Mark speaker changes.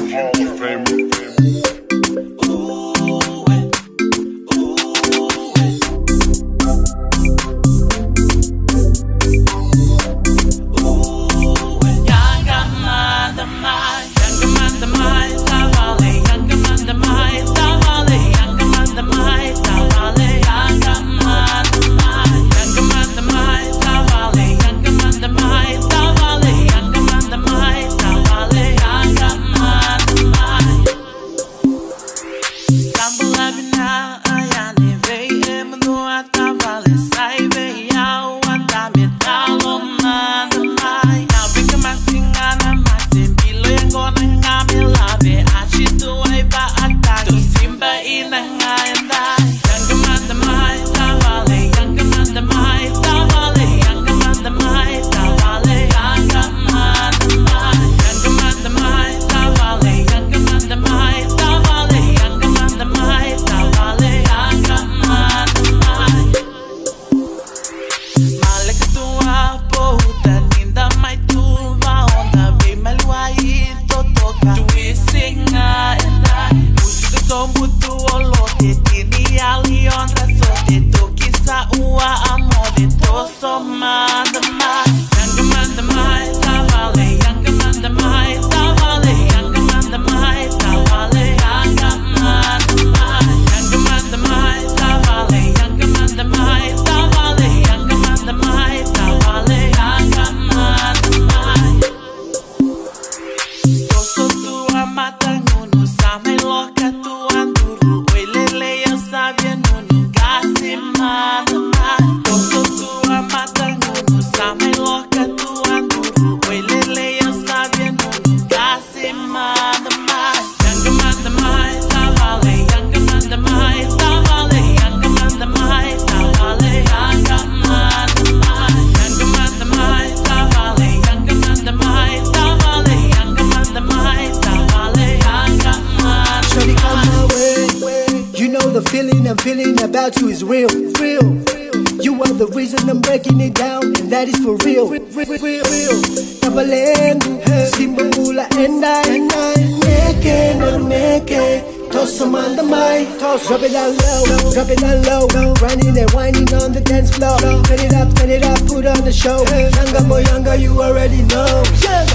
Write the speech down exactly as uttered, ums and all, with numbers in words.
Speaker 1: The feeling I'm feeling about you is real, real. You are the reason I'm breaking it down, and that is for real, real, real, real. Tabalengu, Simbula and I, and I, Neke, no Neke. Toss some on the mic, toss, drop it down low, drop it down low. Grinding and whining on the dance floor. Turn it up, turn it up, put on the show. Younger, boy, younger, you already know.